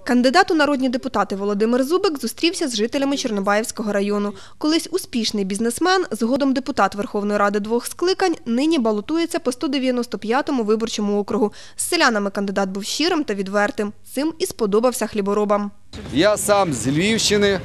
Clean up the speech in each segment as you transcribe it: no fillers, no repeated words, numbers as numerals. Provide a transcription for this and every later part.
Кандидат у народні депутати Володимир Зубик зустрівся з жителями Чорнобаївського району. Колись успішний бізнесмен, згодом депутат Верховної Ради двох скликань, нині балотується по 195-му виборчому округу. З селянами кандидат був щирим та відвертим. Цим і сподобався хліборобам. Я сам з Львівщини,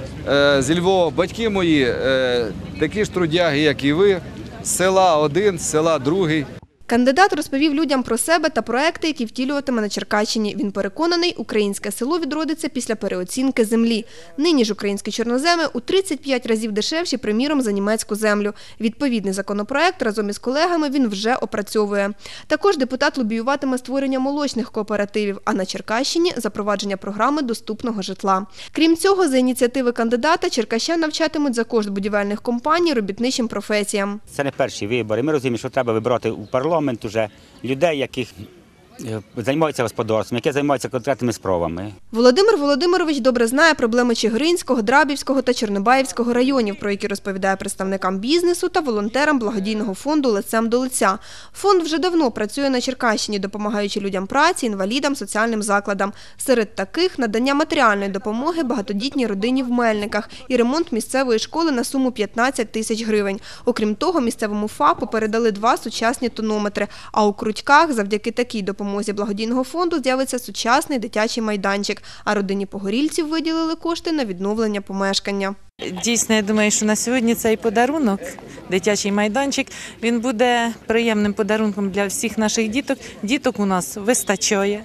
зі Львова. Батьки мої такі ж трудяги, як і ви, з села один, з села другий. Кандидат розповів людям про себе та проекти, які втілюватиме на Черкащині. Він переконаний, українське село відродиться після переоцінки землі. Нині ж українські чорноземи у 35 разів дешевші, приміром, за німецьку землю. Відповідний законопроект разом із колегами він вже опрацьовує. Також депутат лобіюватиме створення молочних кооперативів, а на Черкащині – запровадження програми доступного житла. Крім цього, за ініціативи кандидата черкащан навчатимуть за кошт будівельних компаній робітничим професіям. Це не перші вибори. Ми розуміємо, що треба вибрати у парламент уже людей, яких займаються господарством, які займаються конкретними справами. Володимир Володимирович добре знає проблеми Чигиринського, Драбівського та Чорнобаївського районів, про які розповідає представникам бізнесу та волонтерам благодійного фонду «Лицем до лиця». Фонд вже давно працює на Черкащині, допомагаючи людям праці, інвалідам, соціальним закладам. Серед таких – надання матеріальної допомоги багатодітній родині в Мельниках і ремонт місцевої школи на суму 15 тисяч гривень. Окрім того, місцевому ФАПу передали 2 сучасні тонометри, а у Крутьках завдяки такій допомозі благодійного фонду з'явиться сучасний дитячий майданчик, а родині погорільців виділили кошти на відновлення помешкання. Дійсно, я думаю, що на сьогодні цей подарунок, дитячий майданчик, він буде приємним подарунком для всіх наших діток. Діток у нас вистачає,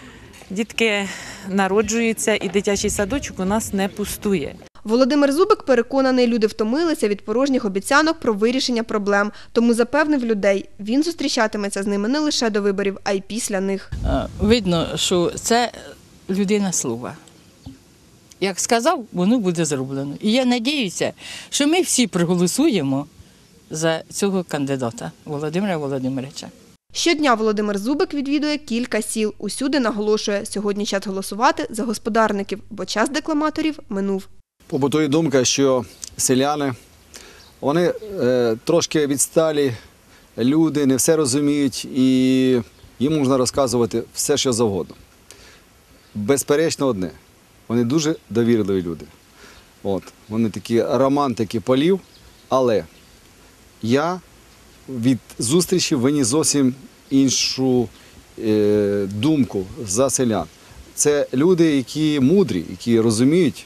дітки народжуються і дитячий садочок у нас не пустує. Володимир Зубик переконаний, люди втомилися від порожніх обіцянок про вирішення проблем. Тому запевнив людей, він зустрічатиметься з ними не лише до виборів, а й після них. Видно, що це людина слова. Як сказав, воно буде зроблено. І я сподіваюся, що ми всі проголосуємо за цього кандидата Володимира Володимировича. Щодня Володимир Зубик відвідує кілька сіл. Усюди наголошує, сьогодні час голосувати за господарників, бо час декламаторів минув. Побутує думка, що селяни, вони трошки відсталі люди, не все розуміють і їм можна розказувати все, що завгодно. Безперечно одне, вони дуже довірливі люди. Вони такі романтики полів, але я від зустрічі виніс зовсім іншу думку за селян. Це люди, які мудрі, які розуміють.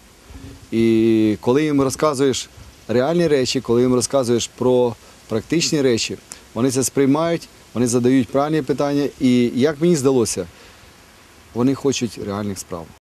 І коли їм розказуєш реальні речі, коли їм розказуєш про практичні речі, вони це сприймають, вони задають правильні питання і, як мені здалося, вони хочуть реальних справ.